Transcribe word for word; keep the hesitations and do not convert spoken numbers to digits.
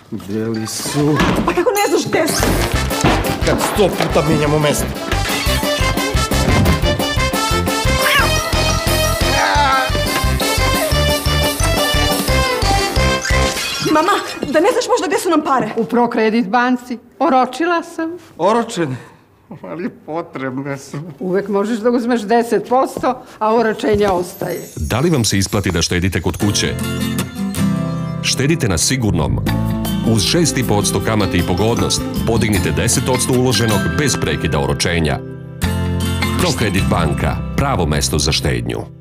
Gde li su? Pa kako ne znaš gde su? Kad sto puta menjamo mesto. Mama, da ne znaš možda gde su nam pare? U Prokredit banci. Oročila sam. Oročene, ali potrebne su. Uvek možeš da uzmeš deset posto, a oročenja ostaje. Da li vam se isplati da štedite kod kuće? Štedite na Sigurnom. Uz šest i po posto kamate i pogodnost podignite deset posto uloženog bez prekida oročenja. Prokredit banka, pravo mesto za štednju.